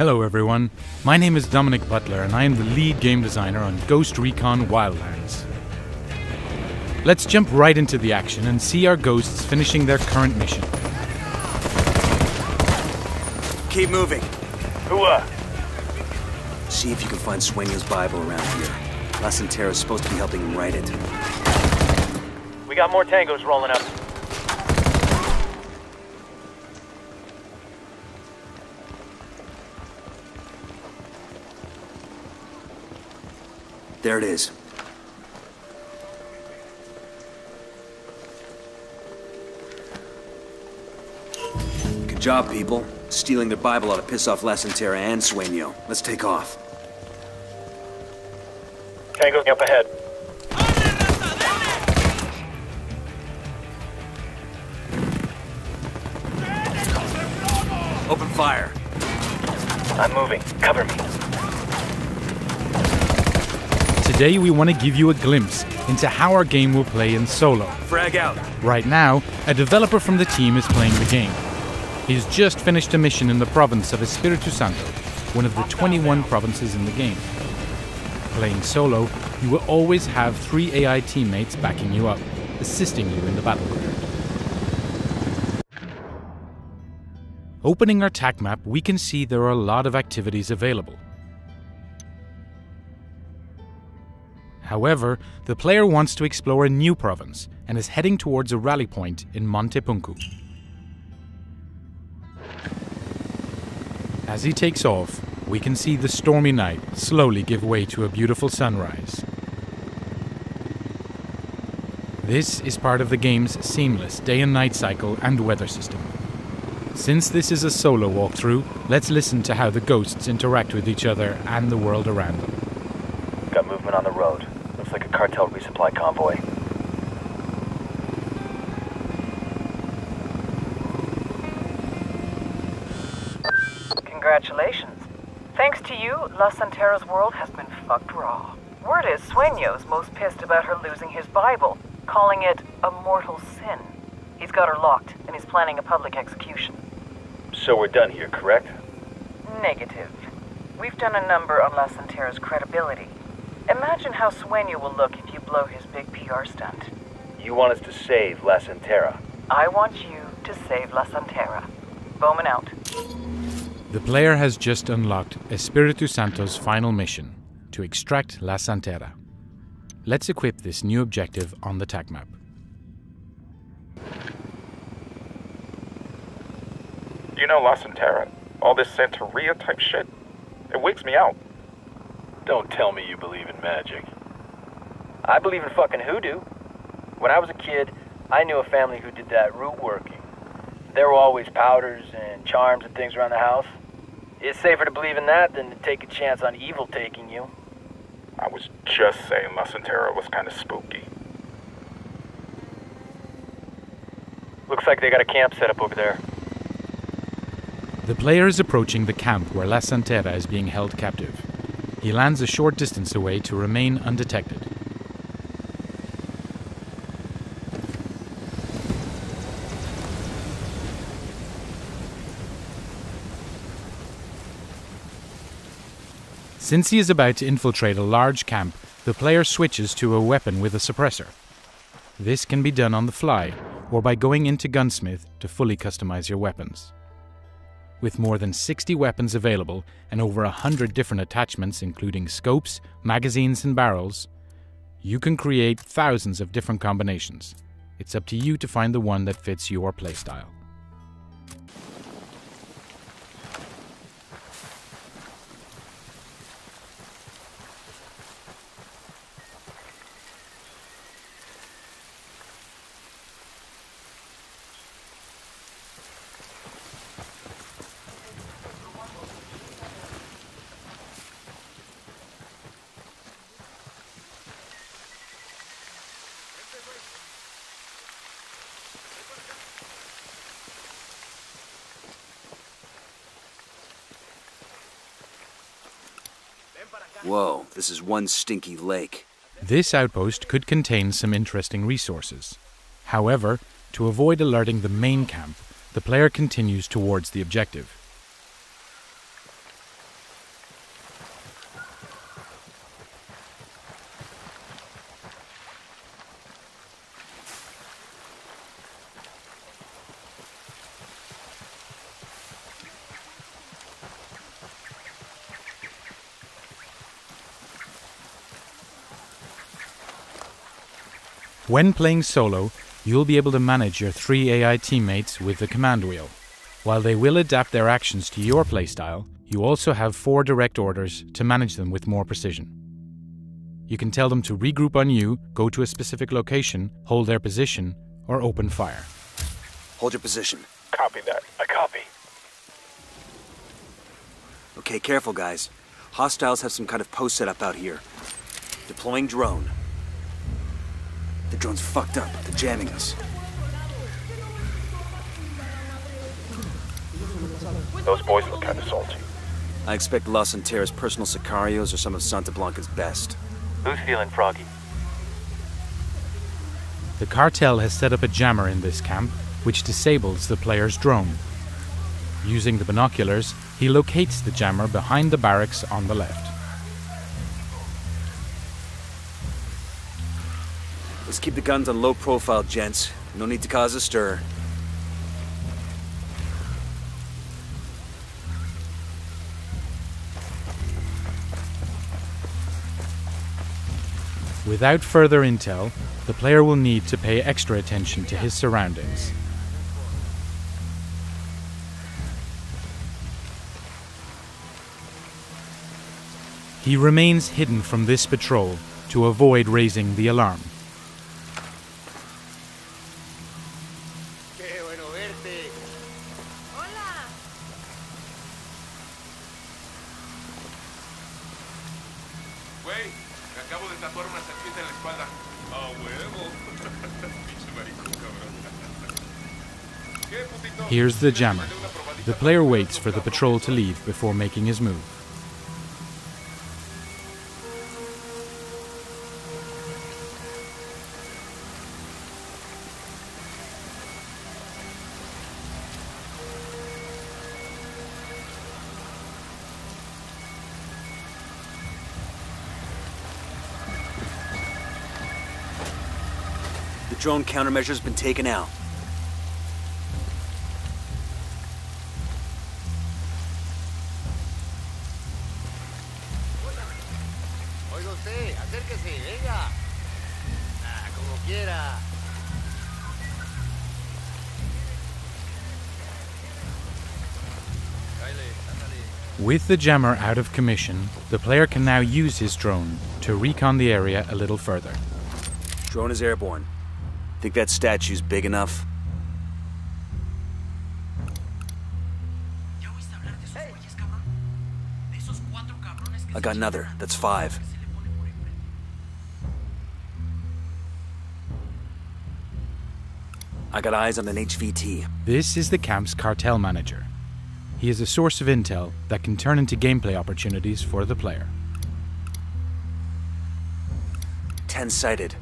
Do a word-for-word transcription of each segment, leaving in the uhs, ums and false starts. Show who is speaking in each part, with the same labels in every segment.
Speaker 1: Hello everyone, my name is Dominic Butler and I am the lead game designer on Ghost Recon Wildlands. Let's jump right into the action and see our ghosts finishing their current mission.
Speaker 2: Keep moving.
Speaker 3: Whoa.
Speaker 2: See if you can find Sueño's Bible around here. La Santera is supposed to be helping him write it.
Speaker 3: We got more tangos rolling up.
Speaker 2: There it is. Good job, people. Stealing their Bible ought to piss off La Santera and Sueño. Let's take off.
Speaker 3: Tango's up ahead.
Speaker 2: Open fire.
Speaker 3: I'm moving. Cover me.
Speaker 1: Today we want to give you a glimpse into how our game will play in solo.
Speaker 2: Frag out.
Speaker 1: Right now, a developer from the team is playing the game. He's just finished a mission in the province of Espiritu Santo, one of the twenty-one provinces in the game. Playing solo, you will always have three A I teammates backing you up, assisting you in the battleground. Opening our T A C map, we can see there are a lot of activities available. However, the player wants to explore a new province and is heading towards a rally point in Monte Punku. As he takes off, we can see the stormy night slowly give way to a beautiful sunrise. This is part of the game's seamless day and night cycle and weather system. Since this is a solo walkthrough, let's listen to how the ghosts interact with each other and the world around them.
Speaker 3: Got movement on the road. Looks like a cartel resupply convoy.
Speaker 4: Congratulations. Thanks to you, La Santera's world has been fucked raw. Word is Sueño's most pissed about her losing his Bible, calling it a mortal sin. He's got her locked, and he's planning a public execution.
Speaker 3: So we're done here, correct?
Speaker 4: Negative. We've done a number on La Santera's credibility. Imagine how Sueño will look if you blow his big P R stunt.
Speaker 3: You want us to save La Santera.
Speaker 4: I want you to save La Santera. Bowman out.
Speaker 1: The player has just unlocked Espiritu Santo's final mission, to extract La Santera. Let's equip this new objective on the T A C map.
Speaker 5: You know La Santera, all this Santeria type shit, it wigs me out.
Speaker 3: Don't tell me you believe in magic. I believe in fucking hoodoo. When I was a kid, I knew a family who did that root working. There were always powders and charms and things around the house. It's safer to believe in that than to take a chance on evil taking you.
Speaker 5: I was just saying La Santera was kind of spooky.
Speaker 3: Looks like they got a camp set up over there.
Speaker 1: The player is approaching the camp where La Santera is being held captive. He lands a short distance away to remain undetected. Since he is about to infiltrate a large camp, the player switches to a weapon with a suppressor. This can be done on the fly, or by going into Gunsmith to fully customize your weapons. With more than sixty weapons available and over one hundred different attachments including scopes, magazines and barrels, you can create thousands of different combinations. It's up to you to find the one that fits your playstyle.
Speaker 2: Whoa, this is one stinky lake.
Speaker 1: This outpost could contain some interesting resources. However, to avoid alerting the main camp, the player continues towards the objective. When playing solo, you'll be able to manage your three A I teammates with the command wheel. While they will adapt their actions to your playstyle, you also have four direct orders to manage them with more precision. You can tell them to regroup on you, go to a specific location, hold their position, or open fire.
Speaker 2: Hold your position.
Speaker 5: Copy that.
Speaker 3: I copy.
Speaker 2: Okay, careful, guys. Hostiles have some kind of post set up out here. Deploying drone. The drone's fucked up. They're jamming us.
Speaker 5: Those boys look kind of salty.
Speaker 2: I expect Las Anteras' personal sicarios or some of Santa Blanca's best.
Speaker 3: Who's feeling froggy?
Speaker 1: The cartel has set up a jammer in this camp, which disables the player's drone. Using the binoculars, he locates the jammer behind the barracks on the left.
Speaker 2: Let's keep the guns on low profile, gents. No need to cause a stir.
Speaker 1: Without further intel, the player will need to pay extra attention to his surroundings. He remains hidden from this patrol to avoid raising the alarm. Here's the jammer. The player waits for the patrol to leave before making his move.
Speaker 2: The drone countermeasure's been taken out.
Speaker 1: With the jammer out of commission, the player can now use his drone to recon the area a little further.
Speaker 2: Drone is airborne. Think that statue's big enough? I got another. That's five. I got eyes on an H V T.
Speaker 1: This is the camp's cartel manager. He is a source of intel that can turn into gameplay opportunities for the player.
Speaker 2: Ten sighted.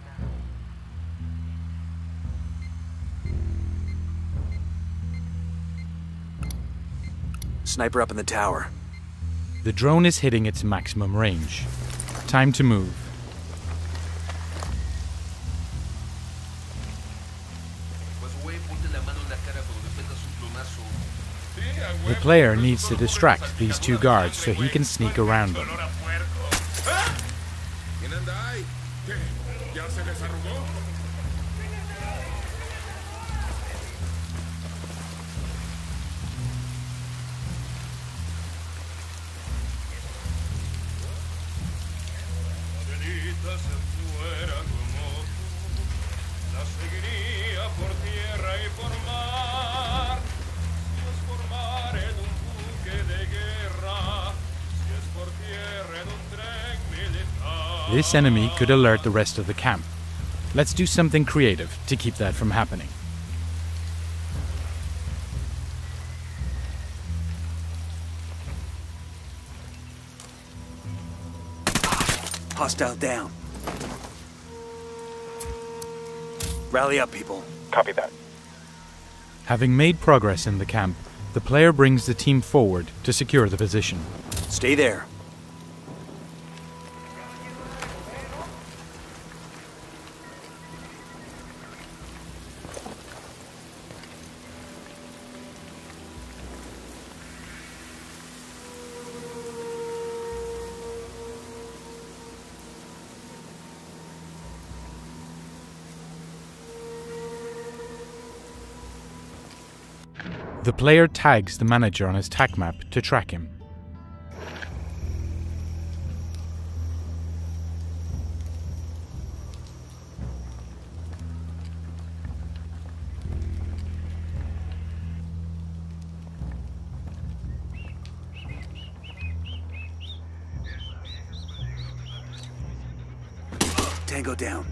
Speaker 2: Sniper up in the tower.
Speaker 1: The drone is hitting its maximum range. Time to move. The player needs to distract these two guards so he can sneak around them. This enemy could alert the rest of the camp. Let's do something creative to keep that from happening.
Speaker 2: Hostile down. Rally up, people.
Speaker 5: Copy that.
Speaker 1: Having made progress in the camp, the player brings the team forward to secure the position.
Speaker 2: Stay there.
Speaker 1: The player tags the manager on his tac map to track him.
Speaker 2: Tango down.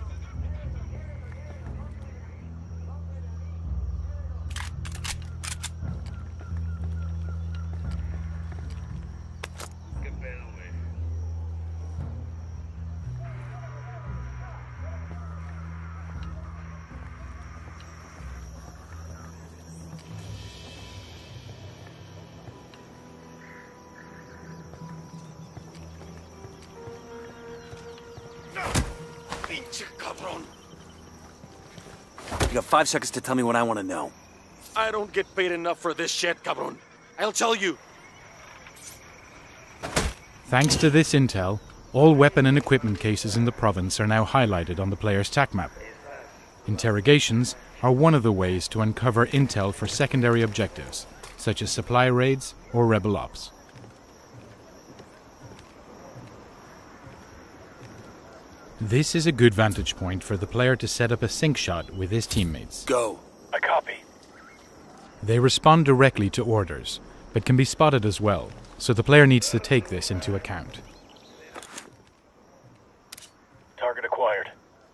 Speaker 2: You got five seconds to tell me what I want to know.
Speaker 6: I don't get paid enough for this shit, cabron. I'll tell you.
Speaker 1: Thanks to this intel, all weapon and equipment cases in the province are now highlighted on the player's tac map. Interrogations are one of the ways to uncover intel for secondary objectives, such as supply raids or rebel ops. This is a good vantage point for the player to set up a sync shot with his teammates.
Speaker 2: Go.
Speaker 3: I copy.
Speaker 1: They respond directly to orders, but can be spotted as well, so the player needs to take this into account.
Speaker 3: Target acquired.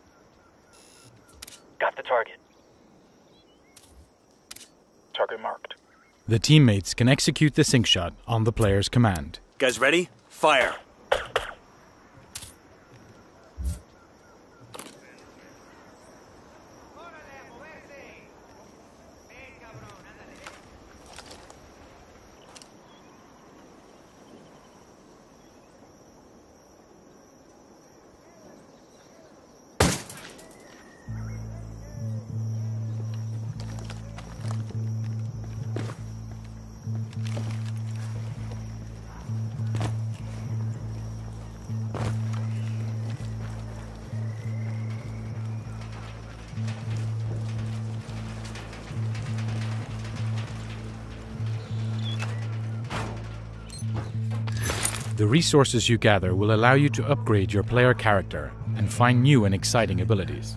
Speaker 3: Got the target.
Speaker 5: Target marked.
Speaker 1: The teammates can execute the sync shot on the player's command.
Speaker 2: Guys ready? Fire. The resources you gather will allow you to upgrade your player character and find new and exciting abilities.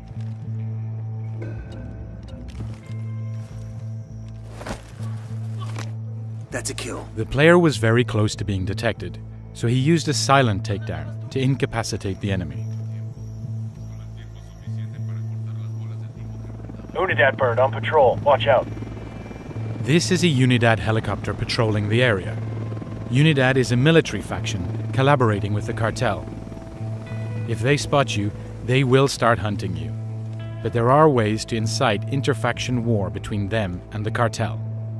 Speaker 2: That's a kill.
Speaker 1: The player was very close to being detected, so he used a silent takedown to incapacitate the enemy.
Speaker 3: Unidad bird on patrol. Watch out.
Speaker 1: This is a Unidad helicopter patrolling the area. Unidad is a military faction collaborating with the cartel. If they spot you, they will start hunting you. But there are ways to incite interfaction war between them and the cartel.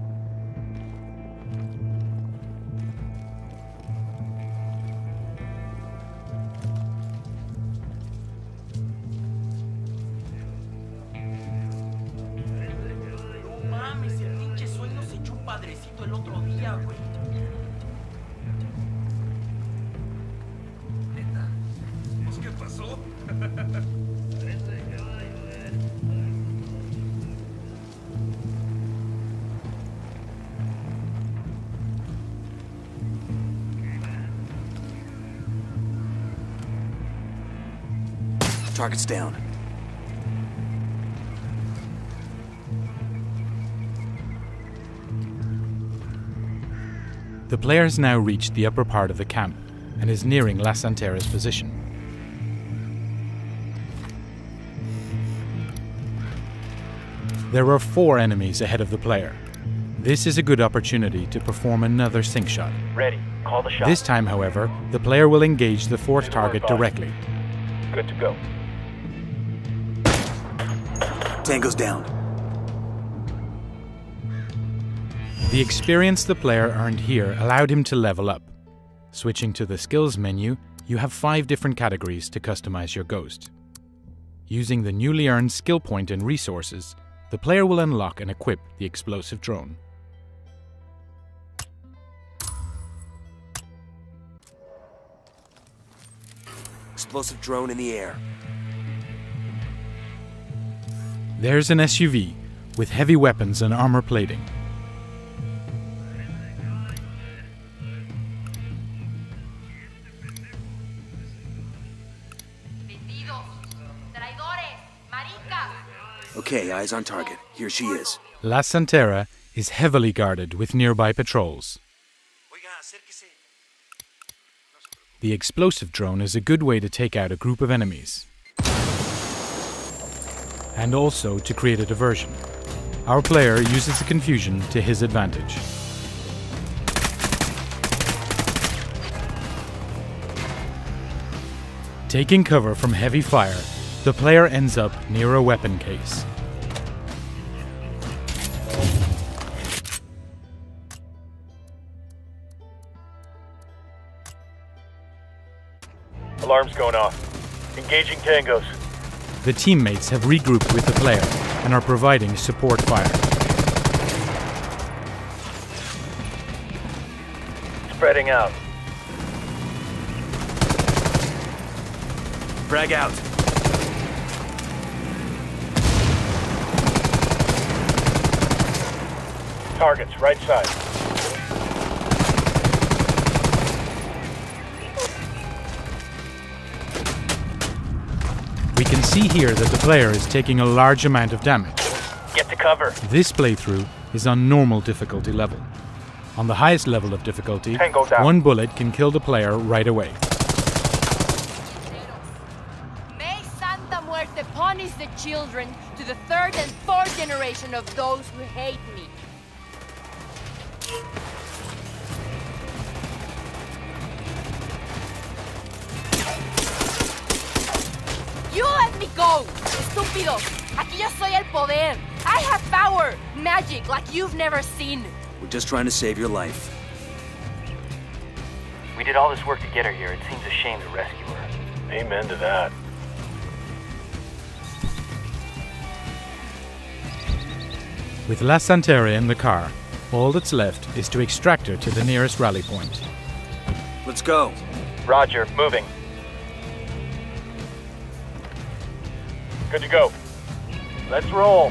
Speaker 2: Target's down.
Speaker 1: The player has now reached the upper part of the camp and is nearing La Santera's position. There are four enemies ahead of the player. This is a good opportunity to perform another sync shot.
Speaker 3: Ready. Call the shot.
Speaker 1: This time, however, the player will engage the fourth target directly.
Speaker 3: Good to go.
Speaker 2: Tango's down.
Speaker 1: The experience the player earned here allowed him to level up. Switching to the skills menu, you have five different categories to customize your ghost. Using the newly earned skill point and resources, the player will unlock and equip the explosive drone.
Speaker 2: Explosive drone in the air.
Speaker 1: There's an S U V, with heavy weapons and armor plating.
Speaker 2: Okay, eyes on target. Here she is.
Speaker 1: La Santera is heavily guarded with nearby patrols. The explosive drone is a good way to take out a group of enemies, and also to create a diversion. Our player uses the confusion to his advantage. Taking cover from heavy fire, the player ends up near a weapon case.
Speaker 3: Alarm's going off. Engaging tangos.
Speaker 1: The teammates have regrouped with the player and are providing support fire.
Speaker 3: Spreading out.
Speaker 2: Frag out.
Speaker 3: Targets, right side.
Speaker 1: We can see here that the player is taking a large amount of damage.
Speaker 3: Get to cover.
Speaker 1: This playthrough is on normal difficulty level. On the highest level of difficulty,
Speaker 5: Tango down.
Speaker 1: one bullet can kill the player right away.
Speaker 7: May Santa Muerte punish the children to the third and fourth generation of those who hate me. You let me go, estúpido. Aquí yo soy el poder. I have power, magic like you've never seen.
Speaker 2: We're just trying to save your life.
Speaker 3: We did all this work to get her here. It seems a shame to rescue her. Amen to that.
Speaker 1: With La Santera in the car, all that's left is to extract her to the nearest rally point.
Speaker 2: Let's go.
Speaker 3: Roger, moving. Good to go. Let's roll.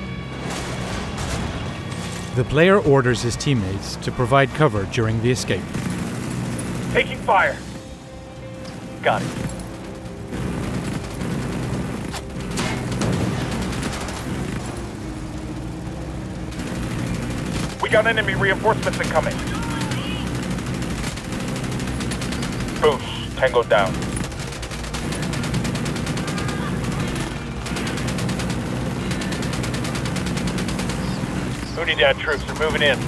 Speaker 1: The player orders his teammates to provide cover during the escape.
Speaker 5: Taking fire.
Speaker 3: Got it.
Speaker 5: We got enemy reinforcements incoming. Boosh, Tango down.
Speaker 3: Unidad troops are moving in.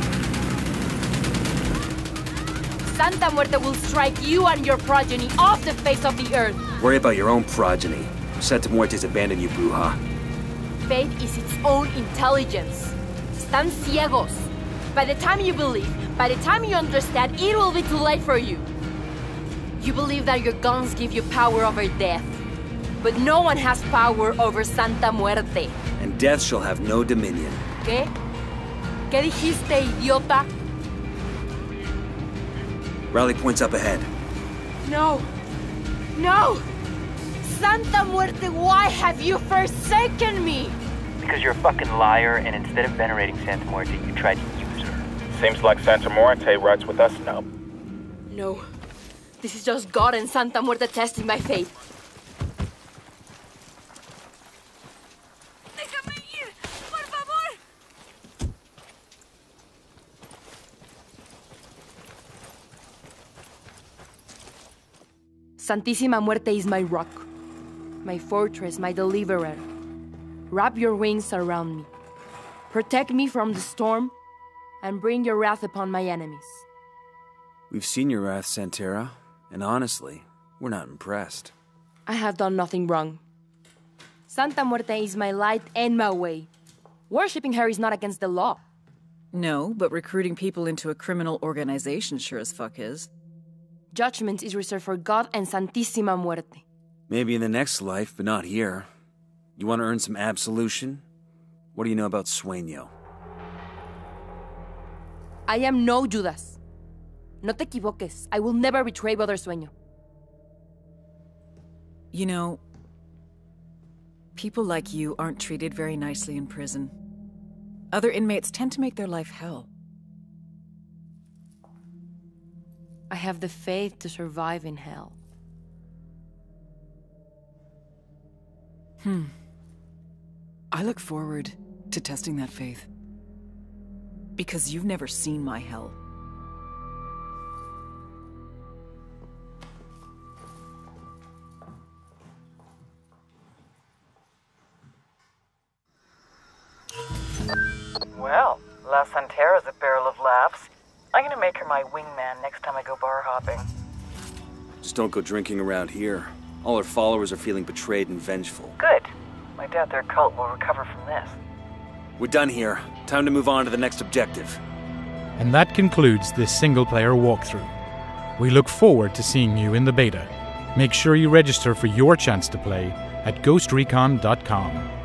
Speaker 7: Santa Muerte will strike you and your progeny off the face of the earth.
Speaker 2: Worry about your own progeny. Santa Muerte's abandoned you, Bruja.
Speaker 7: Faith is its own intelligence. Están ciegos. By the time you believe, by the time you understand, it will be too late for you. You believe that your guns give you power over death. But no one has power over Santa Muerte.
Speaker 2: And death shall have no dominion.
Speaker 7: ¿Qué? ¿Qué dijiste, idiota?
Speaker 2: Rally point's up ahead.
Speaker 7: No. No! Santa Muerte, why have you forsaken me?
Speaker 3: Because you're a fucking liar, and instead of venerating Santa Muerte, you tried to use her.
Speaker 5: Seems like Santa Muerte rides with us now.
Speaker 7: No. This is just God and Santa Muerte testing my faith. Déjame ir, por favor. Santísima Muerte is my rock, my fortress, my deliverer. Wrap your wings around me. Protect me from the storm, and bring your wrath upon my enemies.
Speaker 2: We've seen your wrath, Santera, and honestly, we're not impressed.
Speaker 7: I have done nothing wrong. Santa Muerte is my light and my way. Worshipping her is not against the law.
Speaker 8: No, but recruiting people into a criminal organization sure as fuck is.
Speaker 7: Judgment is reserved for God and Santísima Muerte.
Speaker 2: Maybe in the next life, but not here. You want to earn some absolution? What do you know about Sueño?
Speaker 7: I am no Judas. No te equivoques. I will never betray Brother Sueño.
Speaker 8: You know, people like you aren't treated very nicely in prison. Other inmates tend to make their life hell.
Speaker 7: I have the faith to survive in hell.
Speaker 8: Hmm. I look forward to testing that faith. Because you've never seen my hell.
Speaker 4: Well, La Santera's a barrel of laughs. I'm gonna make her my wingman next time I go bar hopping.
Speaker 2: Just don't go drinking around here. All her followers are feeling betrayed and vengeful.
Speaker 4: Good. I doubt their cult will recover from this.
Speaker 2: We're done here. Time to move on to the next objective.
Speaker 1: And that concludes this single-player walkthrough. We look forward to seeing you in the beta. Make sure you register for your chance to play at ghost recon dot com.